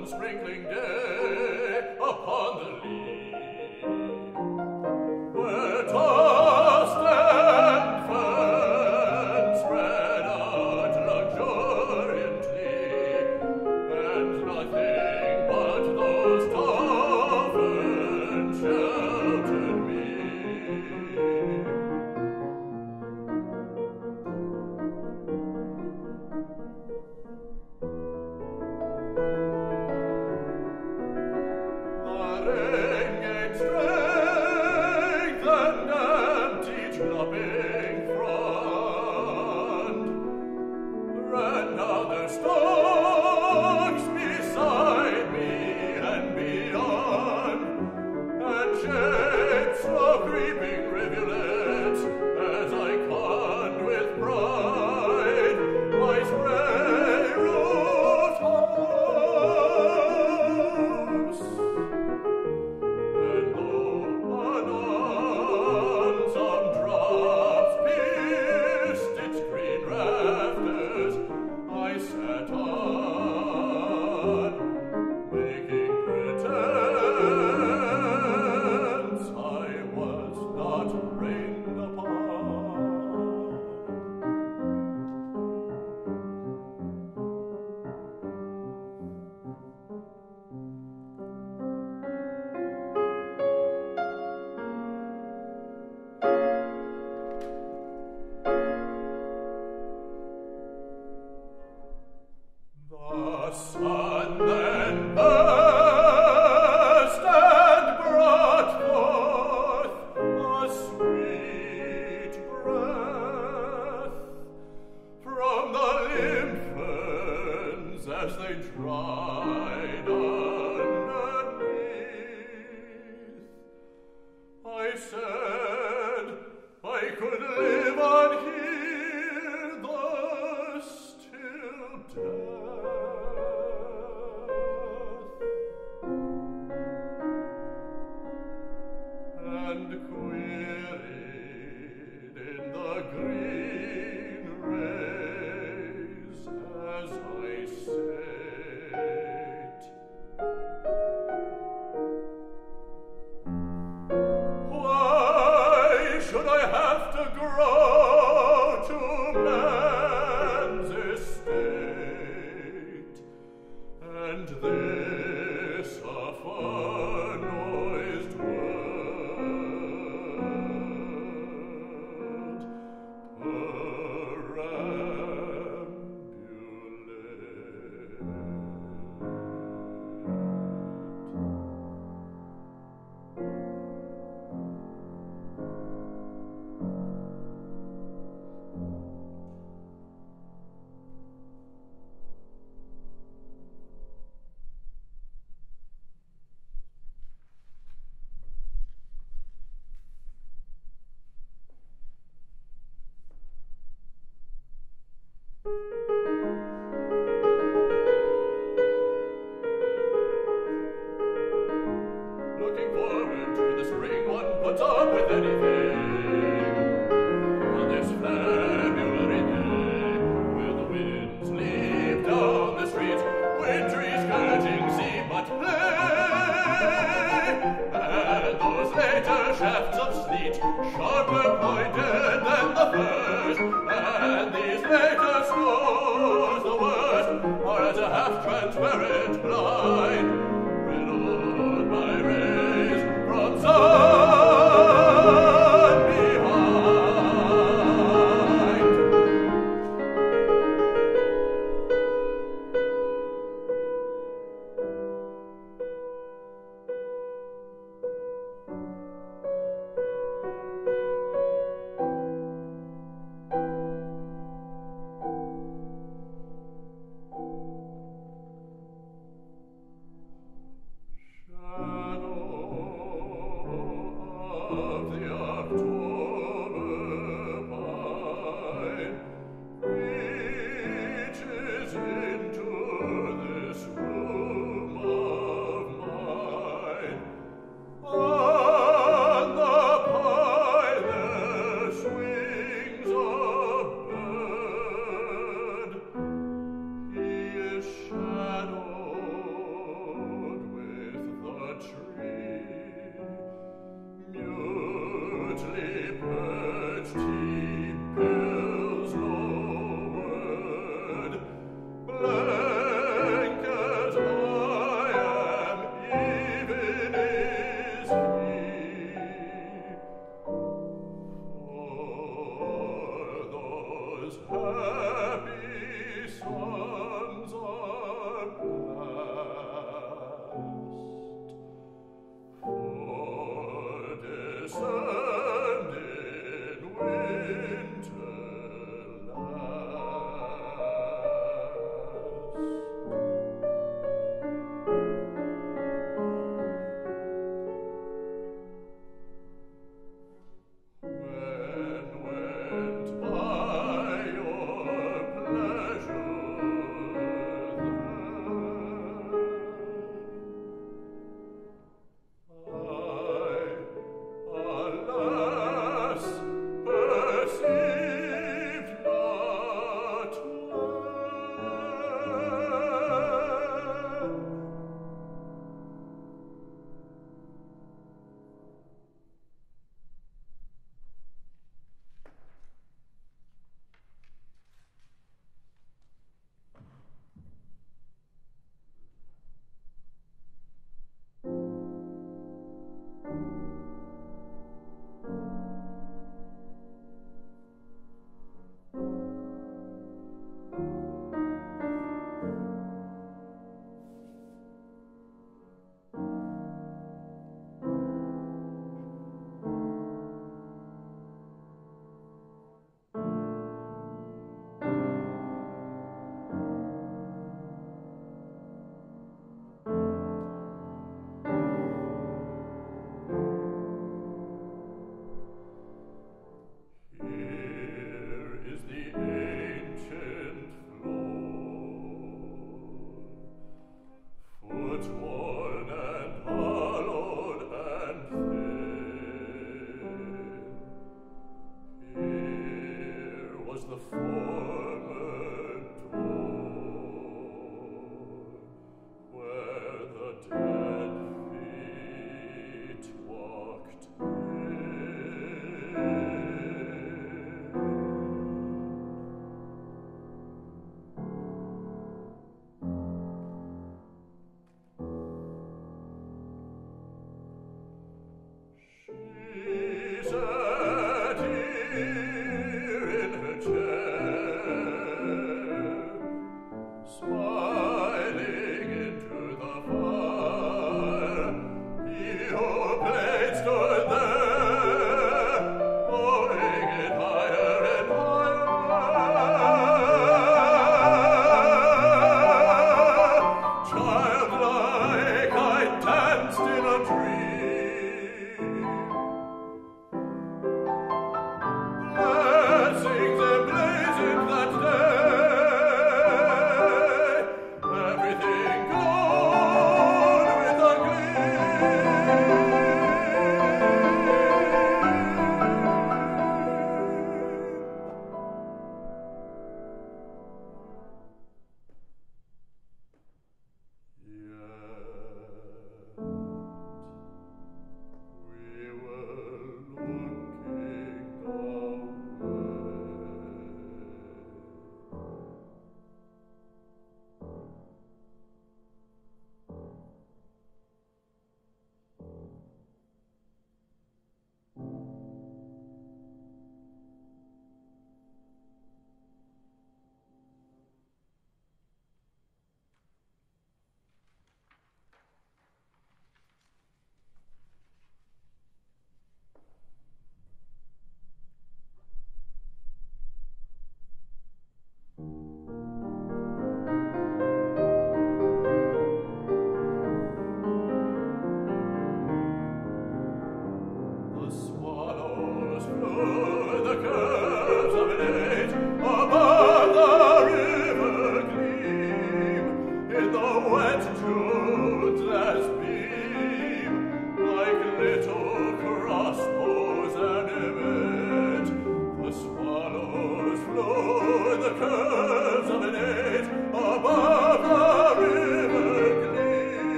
one sprinkling day upon the lea, where tossed and fern spread out luxuriantly, and nothing but those taverns sheltered me. As they dried underneath, I said I could live on here thus till death, and queried in the green rays as I sate. Why should I have to grow to man's estate, and this a far-noised world, looking forward to the spring one puts up with anything. On this February day, where the winds leap down the streets, wintry scourging seem but play, and those later shafts of sleet, sharper pointed than the first, and these later snows, the worst, are as a half-transparent blind, reload my rays from sun behind.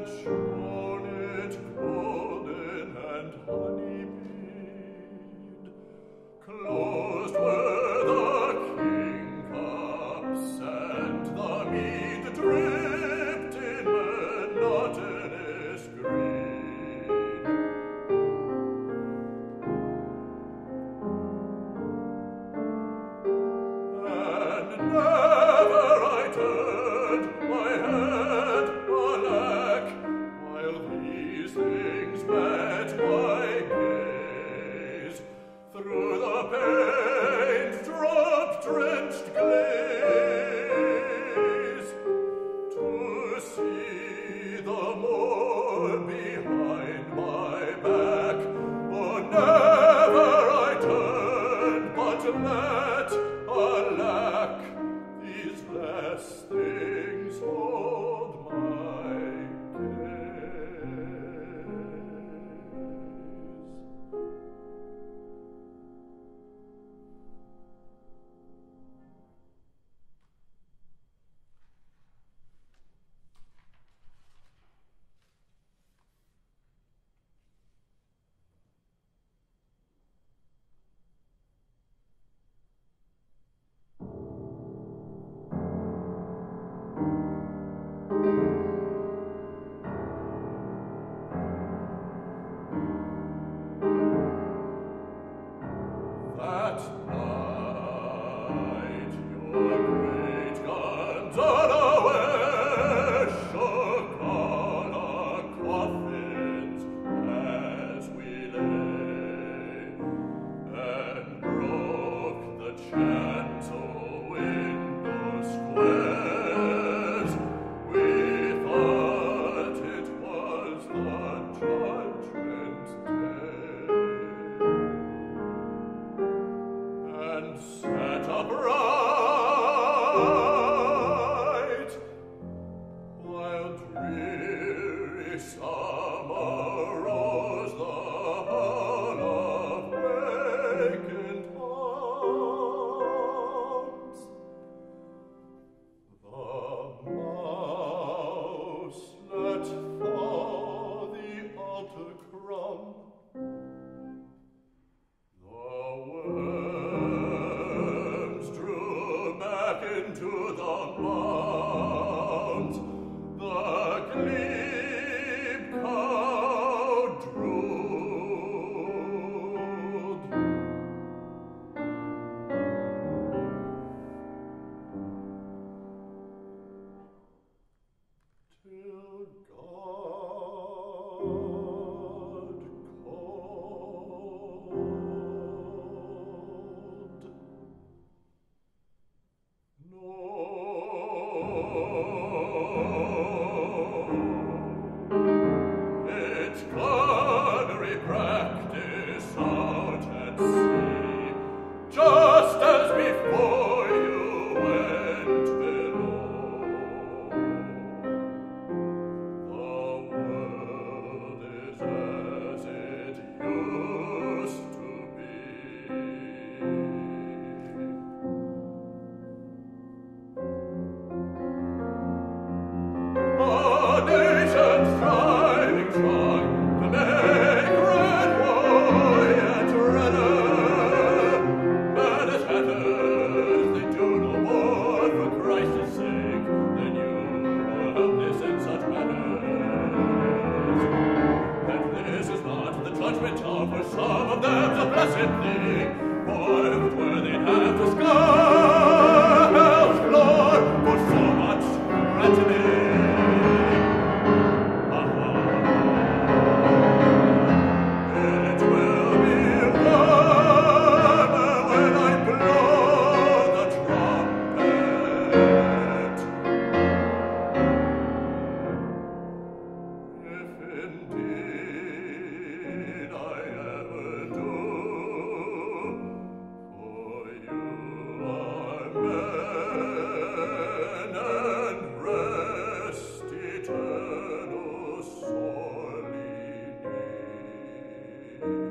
shone it golden and honey-bead. Closed were the king cups, and the mead dripped in monotonous green. And never I turned my head alack, while these things met my gaze through the panes drop-drenched glaze, to see the moor behind my back. Oh, never I turned, but met, alack, these less things hold my gaze. That night your great guns unaware shook on our coffins as we lay, and broke the chancel window squares. We thought it was the judgment day, and sat upright, while dreary summer rose the hull of vacant arms. The mouse let fall the altar crumb. The worms drew back into the mounds. The glebe cow drooled. Till God called. No, it's gunnery practice out at sea, just as before you went below. The world is as it used to be. A nation striving strong to make red, white, redder. Men as hatters, they do no more for Christ's sake than you help this in such matters. And this is not the judgment hour, for some of them's a blessed thing. For if it were, they'd have to scar hell's floor for so much threatening. It will be warmer when I blow the trumpet. If indeed I ever do, for you are men and rest eternal sorely need.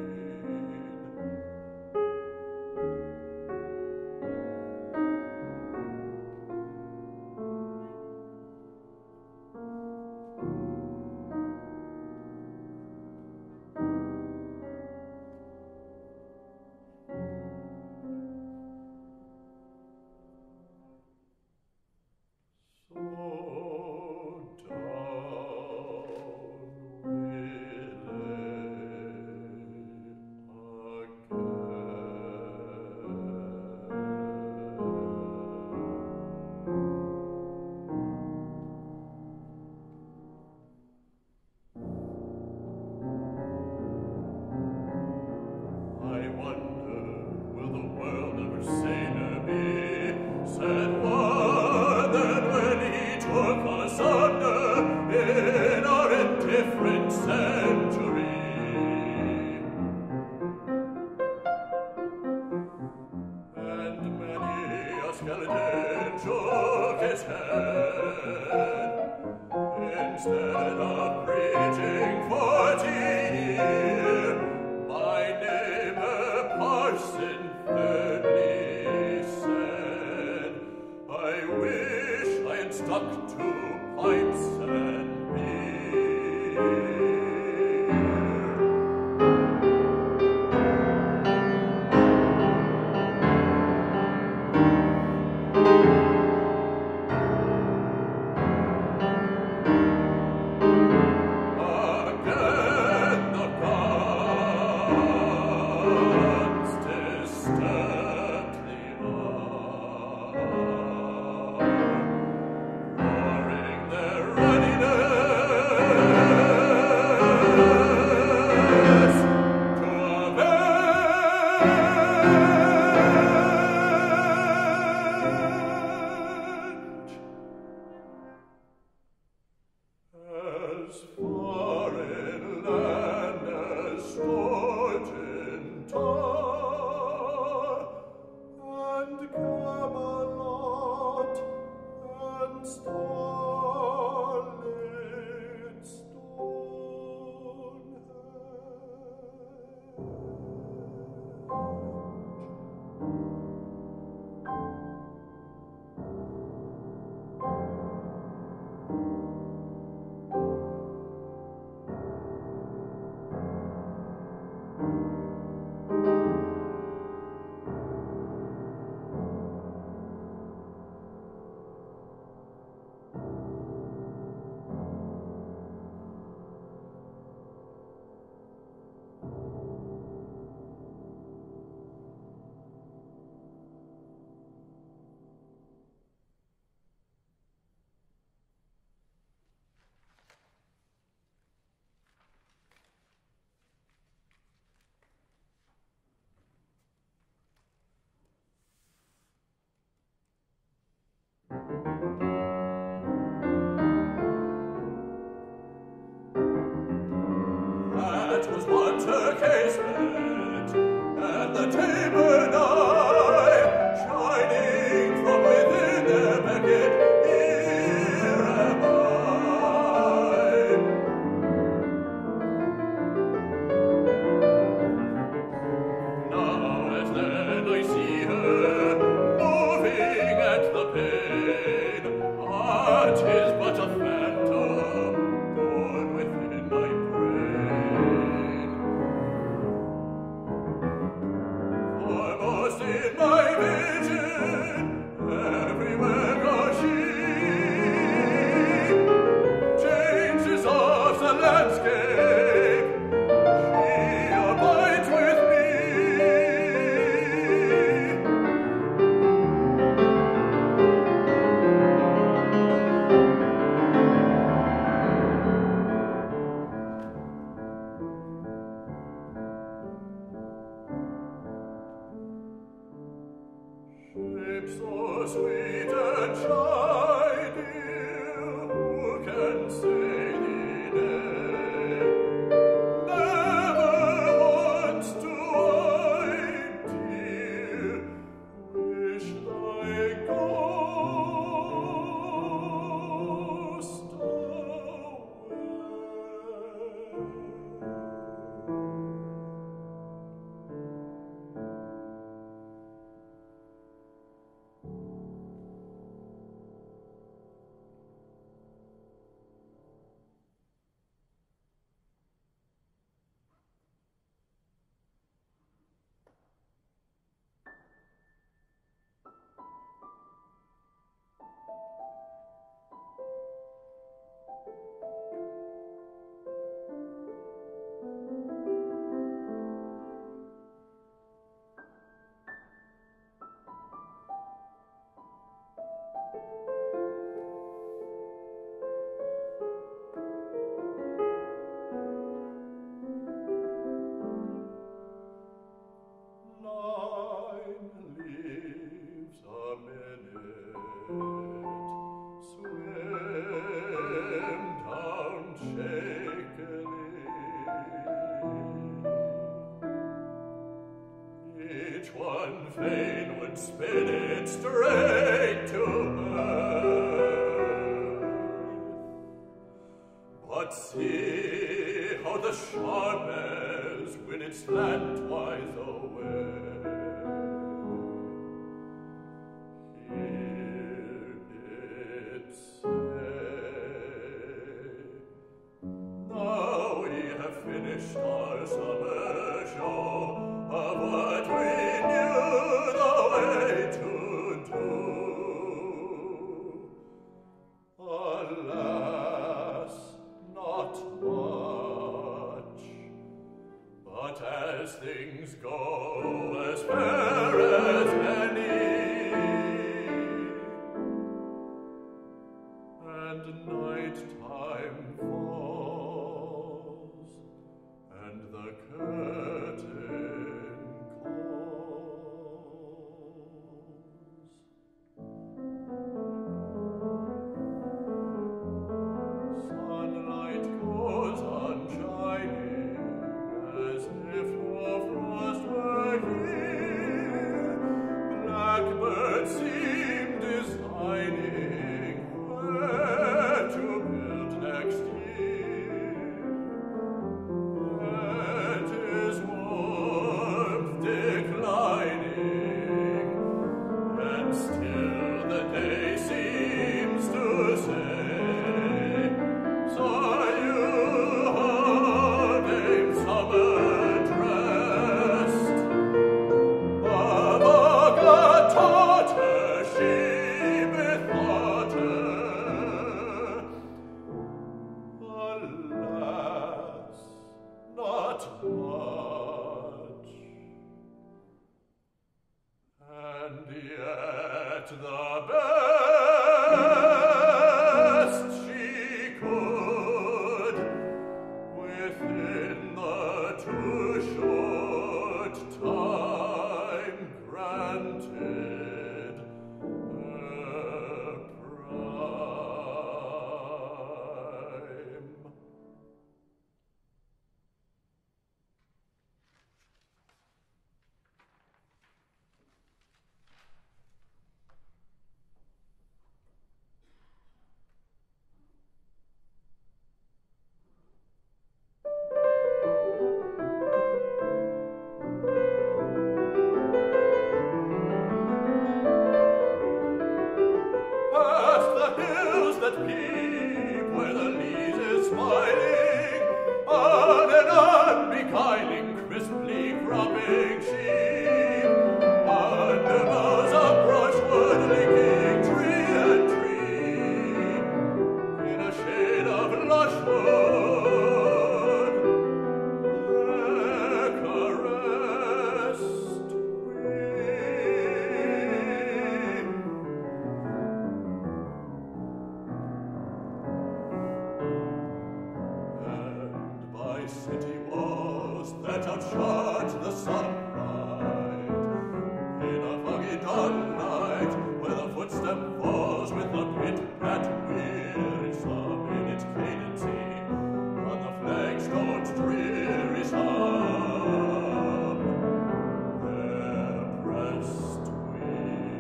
city walls that outshot the sunlight. In a foggy dawn night, where the footstep falls with a pit-pat wearisome in its cadency, on the flagstone's dreary sum, there pressed we.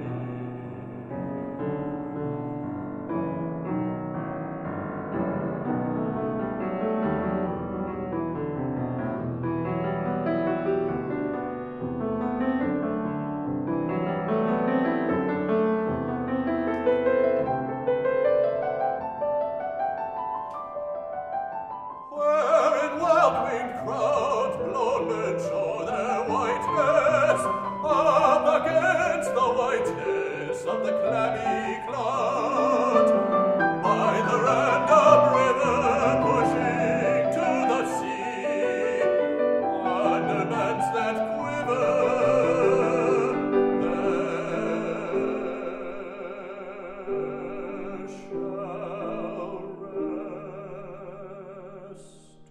Crowds blown men show their whiteness up against the whiteness of the clammy cloud. By the random river pushing to the sea, under bands that quiver, there shall rest.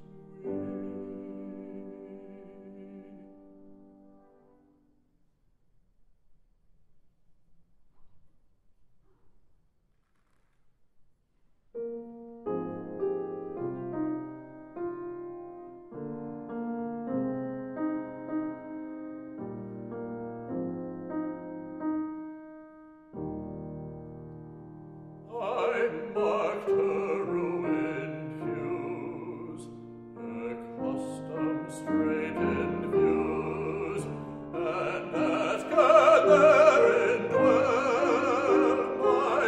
I marked her ruined hues, accustomed straightened views, and asked her therein dwell my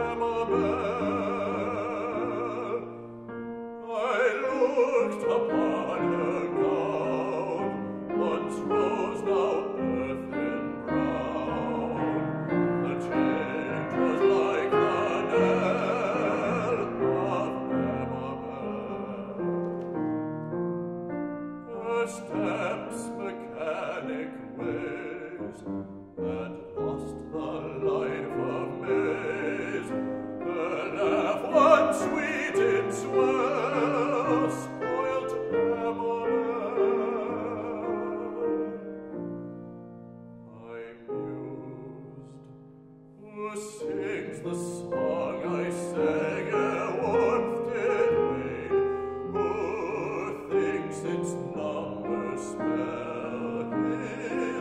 Amabel. I looked upon her gown, once rose, now earthen brown. The change was like the knell of Amabel. Her steps mechanic ways had lost the life of Mays. Her laugh once sweet in swell spoilt Amabel. I mused, who sings the song I sang ere warmth did wane? Who thinks its number spell his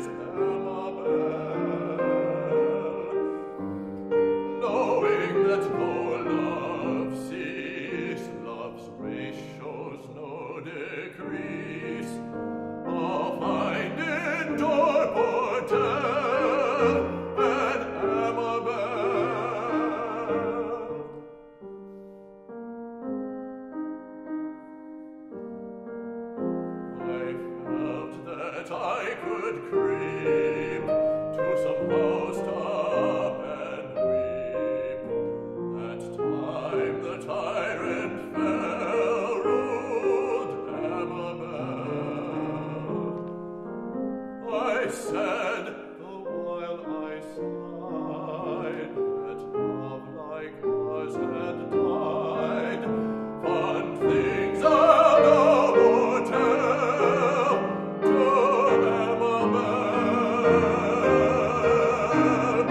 Amabel? Knowing that though love cease, love's race shows no decrease, I'll find in Dorportel an Amabel. I felt that I could creep to some house top and weep. That time the tyrant fell, ruled Amabel. I said, the while I sighed, that love like ours had died. Fond things I'll no more tell to Amabel.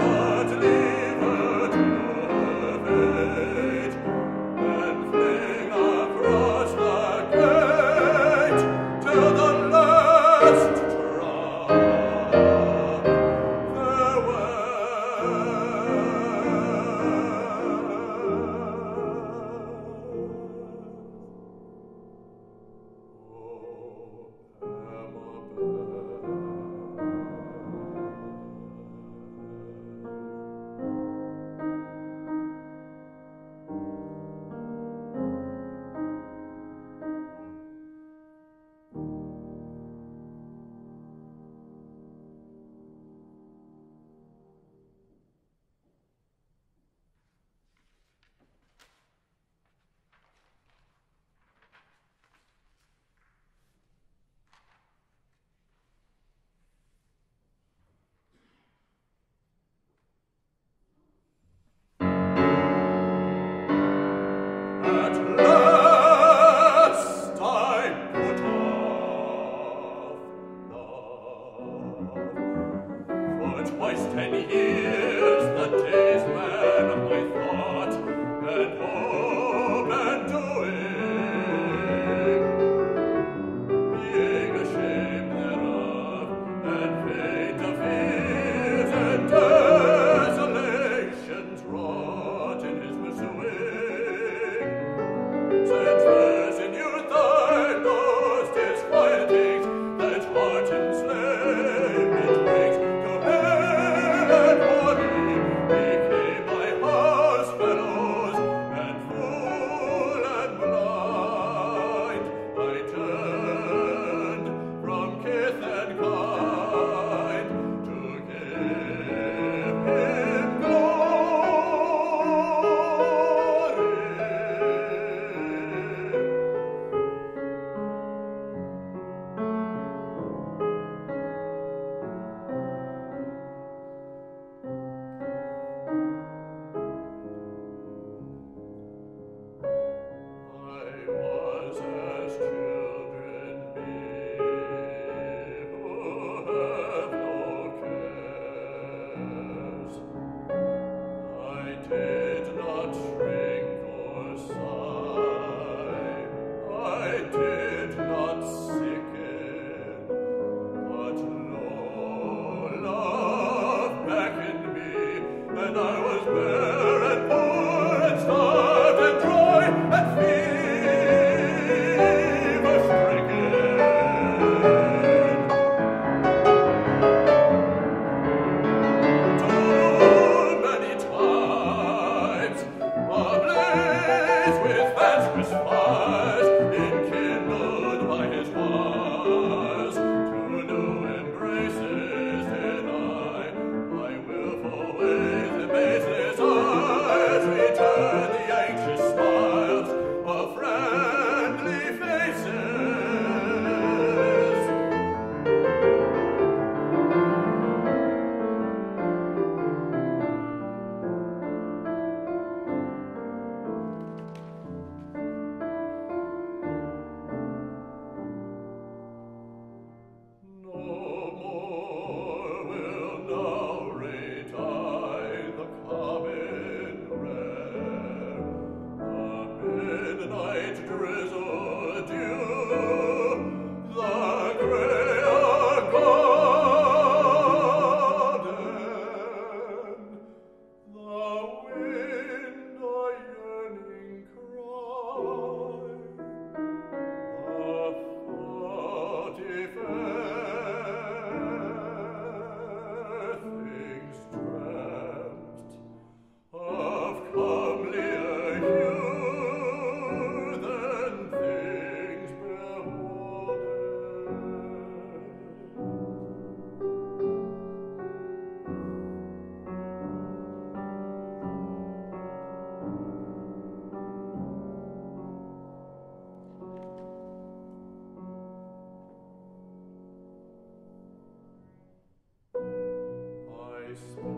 I